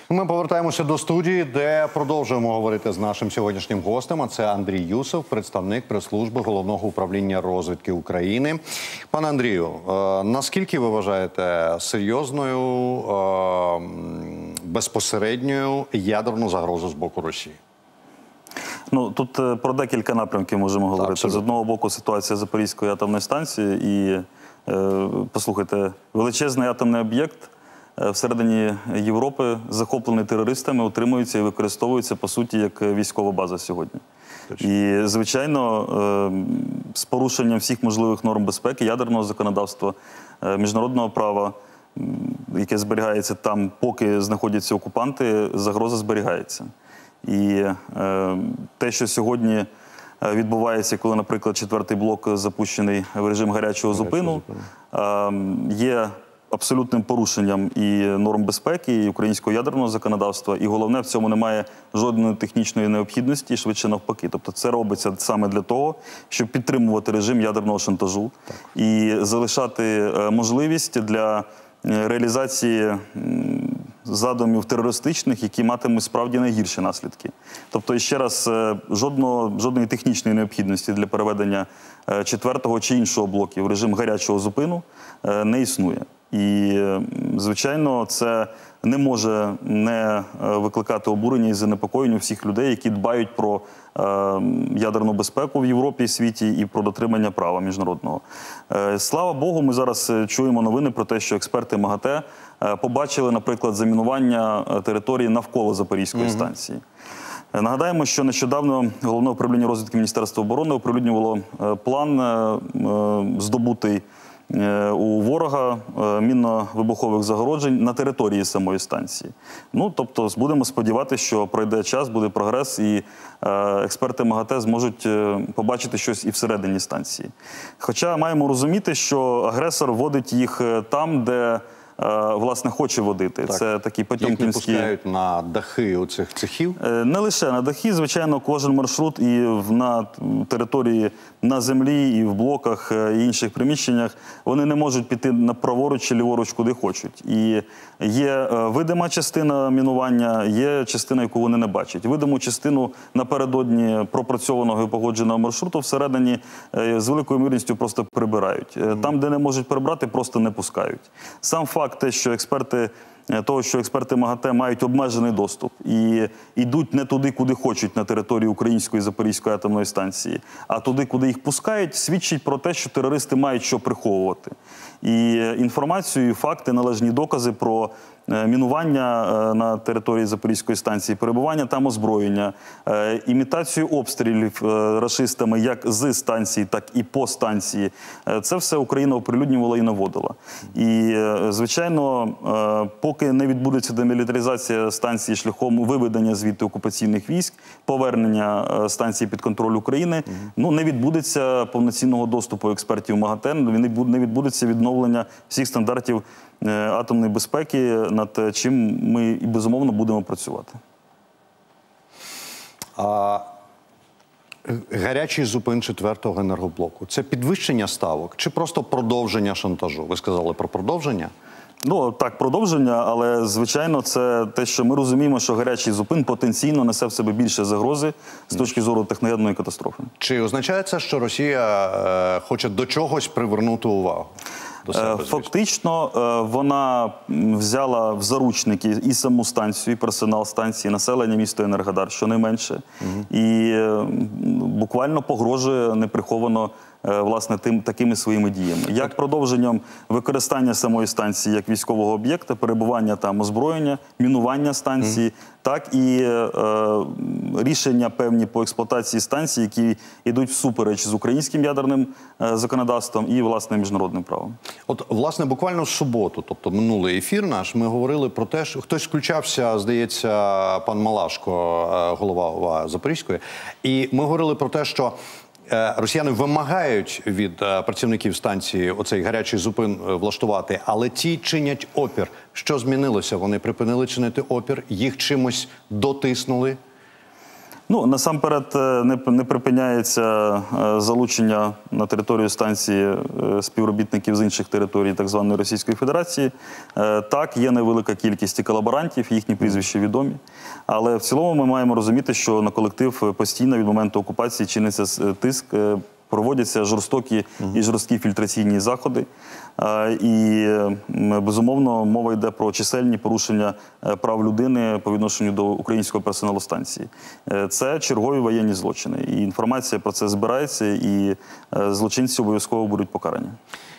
Ми повертаємося до студії, де продовжуємо говорити з нашим сьогоднішнім гостем. А це Андрій Юсов, представник прес-служби Головного управління розвідки України. Пане Андрію, наскільки ви вважаєте серйозною, безпосередньою ядерну загрозу з боку Росії? Ну, тут про декілька напрямків можемо говорити. З одного боку, ситуація Запорізької атомної станції і, послухайте, величезний атомний об'єкт всередині Європи, захоплений терористами, утримується і використовується, по суті, як військова база сьогодні. І, звичайно, з порушенням всіх можливих норм безпеки, ядерного законодавства, міжнародного права, яке зберігається там, поки знаходяться окупанти, загроза зберігається. І те, що сьогодні відбувається, коли, наприклад, четвертий блок запущений в режим гарячого зупину, є абсолютним порушенням і норм безпеки, і українського ядерного законодавства, і головне, в цьому немає жодної технічної необхідності, швидше навпаки. Тобто це робиться саме для того, щоб підтримувати режим ядерного шантажу і залишати можливість для реалізації задумів терористичних, які матимуть справді найгірші наслідки. Тобто, ще раз, жодної технічної необхідності для переведення четвертого чи іншого блоків в режим гарячого зупину не існує. І, звичайно, це не може не викликати обурення і занепокоєння всіх людей, які дбають про ядерну безпеку в Європі і світі і про дотримання права міжнародного. Слава Богу, ми зараз чуємо новини про те, що експерти МАГАТЕ побачили, наприклад, замінування території навколо Запорізької станції. Нагадаємо, що нещодавно Головне управління розвідки Міністерства оборони оприлюднювало план, здобутий у ворога, мінно-вибухових загороджень на території самої станції. Ну, тобто, будемо сподіватися, що пройде час, буде прогрес, і експерти МАГАТЕ зможуть побачити щось і всередині станції. Хоча маємо розуміти, що агресор вводить їх там, де власне, хоче водити. Так. Це такі потьомкінські... Їх не пускають на дахи оцих цехів? Не лише на дахи, звичайно, кожен маршрут і на території, на землі, і в блоках, і інших приміщеннях, вони не можуть піти на праворуч чи ліворуч, куди хочуть. І є видима частина мінування, є частина, яку вони не бачать. Видиму частину напередодні пропрацьованого і погодженого маршруту всередині з великою ймовірністю просто прибирають. Там, де не можуть прибрати, просто не пускають. Сам факт, те, що експерти МАГАТЕ мають обмежений доступ і йдуть не туди, куди хочуть на території Української Запорізької атомної станції, а туди, куди їх пускають, свідчить про те, що терористи мають що приховувати. І інформацію, факти, належні докази про мінування на території Запорізької станції, перебування там озброєння, імітацію обстрілів рашистами як з станції, так і по станції. Це все Україна оприлюднювала і наводила. І, звичайно, поки не відбудеться демілітаризація станції шляхом виведення звідти окупаційних військ, повернення станції під контроль України, ну, не відбудеться повноцінного доступу експертів МАГАТЕ, не відбудеться відновлення всіх стандартів атомної безпеки, над чим ми і, безумовно, будемо працювати. Гарячий зупин четвертого енергоблоку – це підвищення ставок чи просто продовження шантажу? Ви сказали про продовження? Ну, так, продовження, але, звичайно, це те, що ми розуміємо, що гарячий зупин потенційно несе в себе більше загрози з точки зору техноядерної катастрофи. Чи означає це, що Росія хоче до чогось привернути увагу? Фактично, вона взяла в заручники і саму станцію, і персонал станції, населення міста Енергодар, щонайменше, і буквально погрожує неприховано власне такими своїми діями. Як продовженням використання самої станції як військового об'єкта, перебування там озброєння, мінування станції, так і рішення певні по експлуатації станції, які йдуть всупереч з українським ядерним законодавством і, власне, міжнародним правом. От, власне, буквально в суботу, тобто минулий ефір наш, ми говорили про те, що хтось включався, здається, пан Малашко, голова ОВА Запорізької, і ми говорили про те, що росіяни вимагають від працівників станції оцей гарячий зупин влаштувати, але ті чинять опір. Що змінилося? Вони припинили чинити опір? Їх чимось дотиснули? Ну, насамперед, не припиняється залучення на територію станції співробітників з інших територій так званої Російської Федерації. Так, є невелика кількість і колаборантів, їхні прізвища відомі. Але в цілому ми маємо розуміти, що на колектив постійно від моменту окупації чиниться тиск, проводяться жорстокі і жорсткі фільтраційні заходи. І, безумовно, мова йде про чисельні порушення прав людини по відношенню до українського персоналу станції. Це чергові воєнні злочини. І інформація про це збирається, і злочинці обов'язково будуть покарані.